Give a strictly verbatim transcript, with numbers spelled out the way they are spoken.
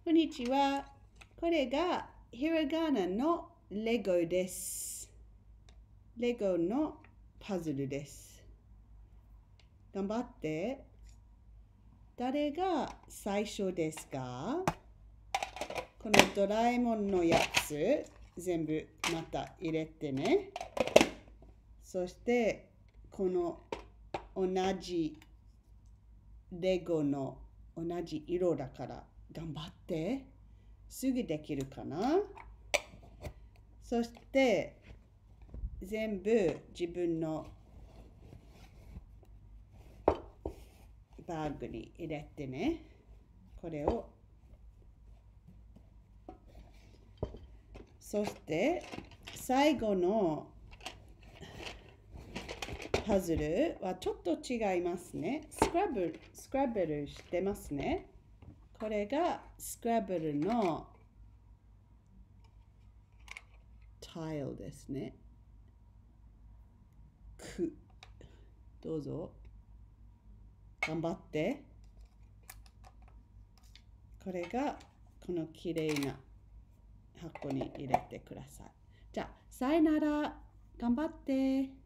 こんにちは。これがひらがなのレゴです。レゴのパズルです。頑張って。誰が最初ですか？このドラえもんのやつ、全部また入れてね。そして、この同じレゴの同じ色だから頑張って。すぐできるかな？そして、全部自分のバッグに入れてね。これを。そして、最後のパズルはちょっと違いますね。スクラブル、スクラブルしてますね。これがスクラブルのタイルですね。く。どうぞ。頑張って。これがこのきれいな箱に入れてください。じゃあ、さよなら。頑張って。